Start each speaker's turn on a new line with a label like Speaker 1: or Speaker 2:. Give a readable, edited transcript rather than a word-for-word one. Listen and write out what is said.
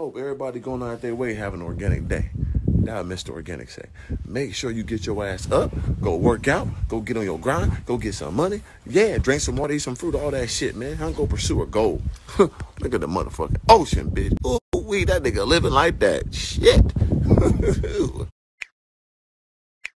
Speaker 1: hope everybody going out their way have an organic day. That what Mr. Organic say. Make sure you get your ass up, go work out, go get on your grind, go get some money. Yeah, drink some water, eat some fruit, all that shit, man. I'm go pursue a goal. Look at the motherfucking ocean, bitch. Ooh, that nigga living like that. Shit.